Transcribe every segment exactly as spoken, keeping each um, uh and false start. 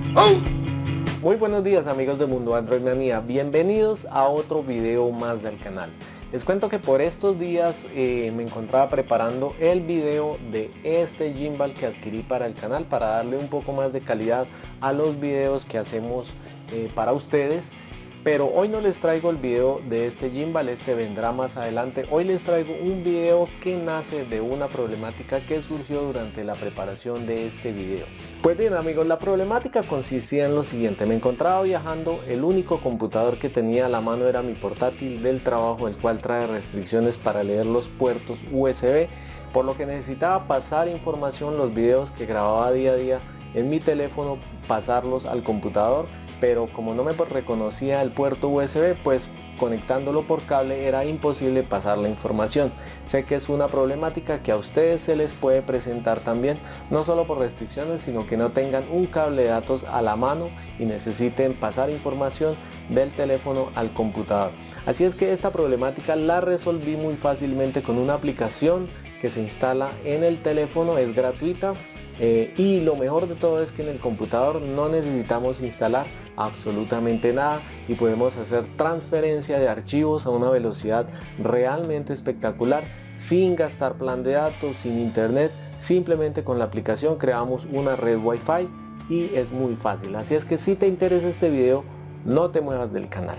Muy buenos días amigos de Mundo Android Manía, bienvenidos a otro video más del canal. Les cuento que por estos días eh, me encontraba preparando el video de este gimbal que adquirí para el canal para darle un poco más de calidad a los videos que hacemos eh, para ustedes. Pero hoy no les traigo el video de este gimbal, este vendrá más adelante. Hoy les traigo un video que nace de una problemática que surgió durante la preparación de este video. Pues bien amigos, la problemática consistía en lo siguiente: me encontraba viajando, el único computador que tenía a la mano era mi portátil del trabajo, el cual trae restricciones para leer los puertos U S B, por lo que necesitaba pasar información, los videos que grababa día a día en mi teléfono, pasarlos al computador. Pero como no me reconocía el puerto U S B, pues conectándolo por cable era imposible pasar la información. Sé que es una problemática que a ustedes se les puede presentar también, no solo por restricciones, sino que no tengan un cable de datos a la mano y necesiten pasar información del teléfono al computador. Así es que esta problemática la resolví muy fácilmente con una aplicación que se instala en el teléfono, es gratuita. Eh, y lo mejor de todo es que en el computador no necesitamos instalar absolutamente nada y podemos hacer transferencia de archivos a una velocidad realmente espectacular, sin gastar plan de datos, sin internet. Simplemente con la aplicación creamos una red Wi-Fi y es muy fácil. Así es que si te interesa este video, no te muevas del canal.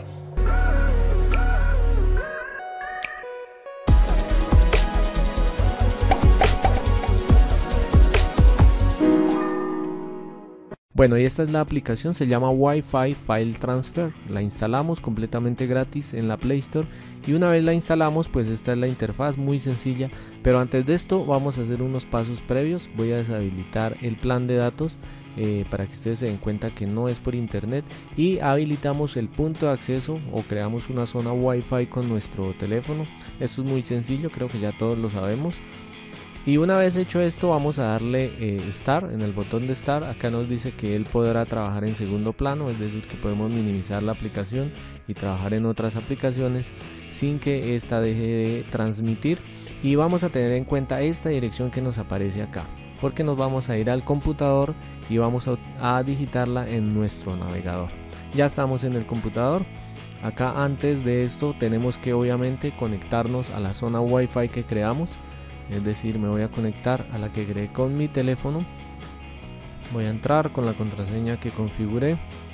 Bueno, y esta es la aplicación, se llama Wi-Fi File Transfer. La instalamos completamente gratis en la Play Store y una vez la instalamos, pues esta es la interfaz, muy sencilla. Pero antes de esto vamos a hacer unos pasos previos. Voy a deshabilitar el plan de datos eh, para que ustedes se den cuenta que no es por internet, y habilitamos el punto de acceso o creamos una zona Wi-Fi con nuestro teléfono. Esto es muy sencillo, creo que ya todos lo sabemos. Y una vez hecho esto, vamos a darle eh, Start en el botón de Start. Acá nos dice que él podrá trabajar en segundo plano, es decir que podemos minimizar la aplicación y trabajar en otras aplicaciones sin que esta deje de transmitir. Y vamos a tener en cuenta esta dirección que nos aparece acá, porque nos vamos a ir al computador y vamos a, a digitarla en nuestro navegador. Ya estamos en el computador. Acá antes de esto tenemos que obviamente conectarnos a la zona Wi-Fi que creamos. Es decir, me voy a conectar a la que creé con mi teléfono. Voy a entrar con la contraseña que configuré.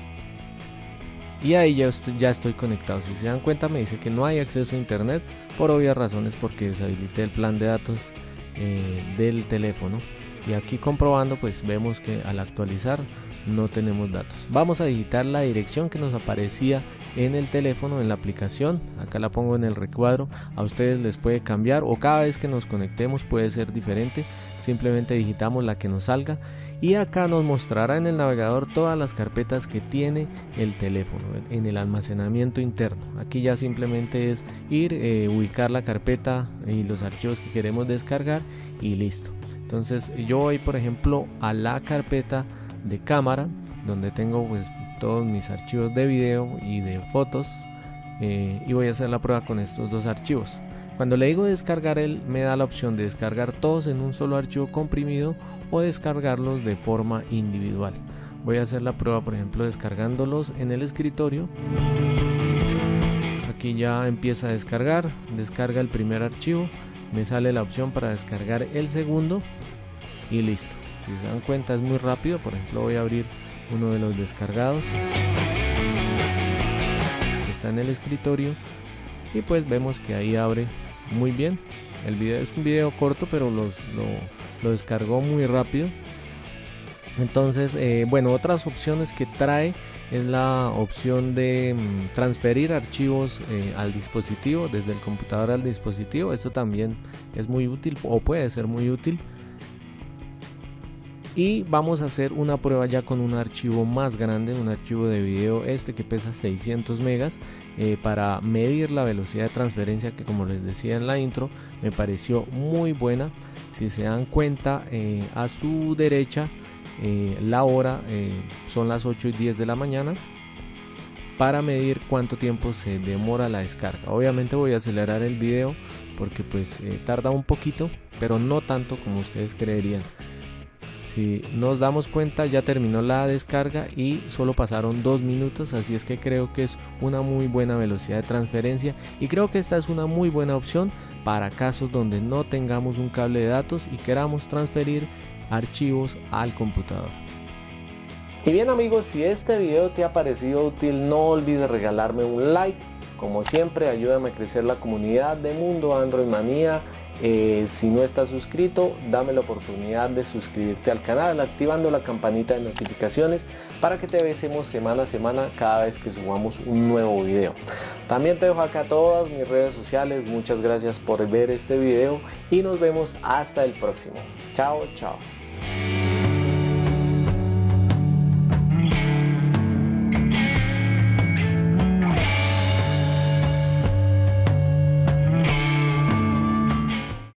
Y ahí ya estoy, ya estoy conectado. Si se dan cuenta, me dice que no hay acceso a internet, por obvias razones, porque deshabilité el plan de datos eh, del teléfono. Y aquí comprobando, pues vemos que al actualizar no tenemos datos. Vamos a digitar la dirección que nos aparecía en el teléfono, en la aplicación. Acá la pongo en el recuadro. A ustedes les puede cambiar o cada vez que nos conectemos puede ser diferente. Simplemente digitamos la que nos salga y acá nos mostrará en el navegador todas las carpetas que tiene el teléfono en el almacenamiento interno. Aquí ya simplemente es ir, eh, ubicar la carpeta y los archivos que queremos descargar y listo. Entonces yo voy por ejemplo a la carpeta de cámara, donde tengo pues todos mis archivos de video y de fotos, eh, y voy a hacer la prueba con estos dos archivos. Cuando le digo descargar, él me da la opción de descargar todos en un solo archivo comprimido o descargarlos de forma individual. Voy a hacer la prueba por ejemplo descargándolos en el escritorio. Aquí ya empieza a descargar, descarga el primer archivo, me sale la opción para descargar el segundo y listo. Si se dan cuenta es muy rápido. Por ejemplo voy a abrir uno de los descargados que está en el escritorio y pues vemos que ahí abre muy bien. El video es un video corto, pero los, lo, lo descargó muy rápido. Entonces eh, bueno, otras opciones que trae es la opción de mm, transferir archivos eh, al dispositivo, desde el computador al dispositivo. Esto también es muy útil o puede ser muy útil. Y vamos a hacer una prueba ya con un archivo más grande, un archivo de video este que pesa seiscientos megas, eh, para medir la velocidad de transferencia, que como les decía en la intro me pareció muy buena. Si se dan cuenta, eh, a su derecha eh, la hora eh, son las ocho y diez de la mañana, para medir cuánto tiempo se demora la descarga. Obviamente voy a acelerar el video porque pues eh, tarda un poquito, pero no tanto como ustedes creerían. Si nos damos cuenta, ya terminó la descarga y solo pasaron dos minutos, así es que creo que es una muy buena velocidad de transferencia y creo que esta es una muy buena opción para casos donde no tengamos un cable de datos y queramos transferir archivos al computador. Y bien amigos, si este video te ha parecido útil, no olvides regalarme un like. Como siempre, ayúdame a crecer la comunidad de Mundo Android Manía. Eh, si no estás suscrito, dame la oportunidad de suscribirte al canal activando la campanita de notificaciones para que te veamos semana a semana cada vez que subamos un nuevo video. También te dejo acá todas mis redes sociales. Muchas gracias por ver este video y nos vemos hasta el próximo. Chao, chao.